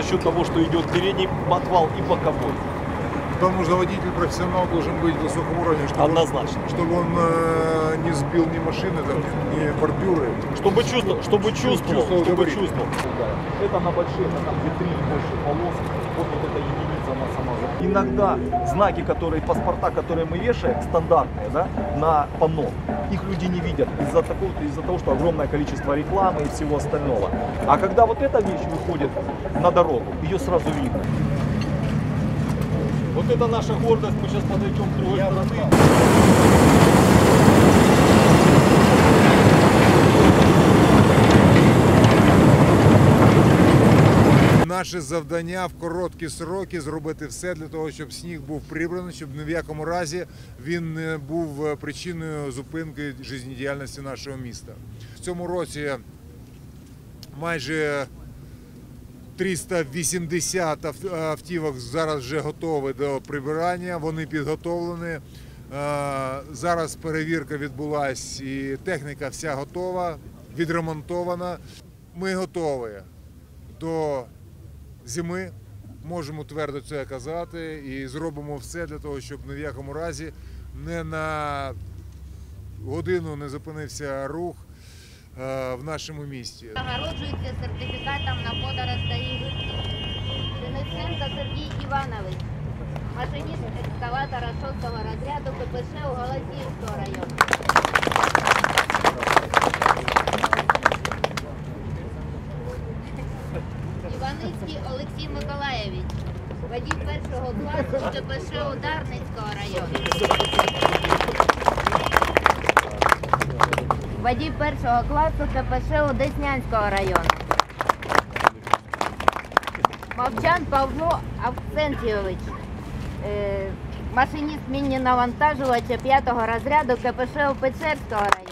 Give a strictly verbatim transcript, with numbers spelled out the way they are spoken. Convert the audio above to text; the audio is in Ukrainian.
счет того, что идет передний подвал и боковой. Потому что водитель-профессионал должен быть высокого уровня, чтобы, Однозначно. чтобы он э, не сбил ни машины, там, ни бордюры. Чтобы чувствовал, чтобы чувствовал, чувствовал чтобы габарит. чувствовал. Это на больших, на там где три больше полос, вот, вот эта единица она сама. Иногда знаки, которые, паспорта, которые мы вешаем, стандартные, да, на панно, их люди не видят из-за такого, из-за того, что огромное количество рекламы и всего остального. А когда вот эта вещь выходит на дорогу, ее сразу видно. Вот это наша гордость, мы сейчас подойдем с другой стороны. Наше завдання в короткі сроки зробити все для того, щоб сніг був прибраний, щоб ні в якому разі він не був причиною зупинки життєдіяльності нашого міста. В цьому році майже триста вісімдесят автівок зараз вже готові до прибирання, вони підготовлені. Зараз перевірка відбулась і техніка вся готова, відремонтована. Ми готові до зими, можемо твердо це казати, і зробимо все для того, щоб ні в якому разі не на годину не зупинився рух в нашому місті. Нагороджується сертифікатом на водороздаї. Денисенко Сергій Іванович, машиніст екскаватора шостого розряду КПШ у Голосіївського району. Іваницький Олексій Миколаєвич, водій першого класу КПШ Ударницького району. Водій першого класу КПШ Деснянського району. Мовчан Павло Авксентійович, машиніст міні-навантажувача п'ятого розряду КПШ Печерського району.